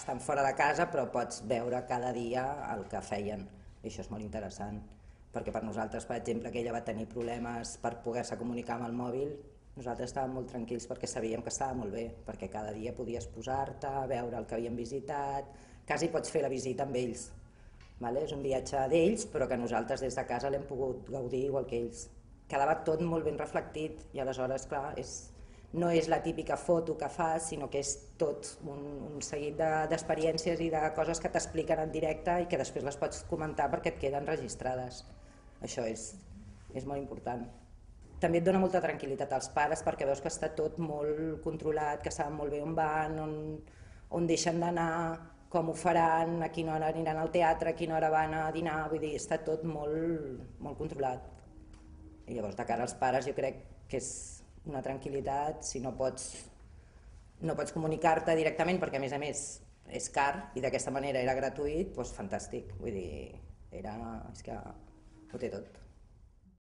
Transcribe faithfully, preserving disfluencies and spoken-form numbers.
estan fora de casa però pots veure cada dia el que feien i això és molt interessant perquè per nosaltres, per exemple, que ella va tenir problemes per poder-se comunicar amb el mòbil, nosaltres estàvem molt tranquils perquè sabíem que estava molt bé, perquè cada dia podies posar-te, veure el que havien visitat, quasi pots fer la visita amb ells. Vale? És un viatge d'ells però que nosaltres des de casa l'hem pogut gaudir igual que ells. Quedava tot molt ben reflectit i aleshores, clar, és, no és la típica foto que fas, sinó que és tot un, un seguit d'experiències de, i de coses que t'expliquen en directe i que després les pots comentar perquè et queden registrades. Això és, és molt important. També et dona molta tranquil·litat als pares perquè veus que està tot molt controlat, que saben molt bé on van, on, on deixen d'anar, com ho faran, a quina hora aniran al teatre, a quina hora van a dinar, vull dir, està tot molt, molt controlat. I llavors de cara als pares jo crec que és una tranquil·litat, si no pots, no pots comunicar-te directament perquè a més a més és car i d'aquesta manera era gratuït, doncs fantàstic, vull dir, era, és que ho té tot.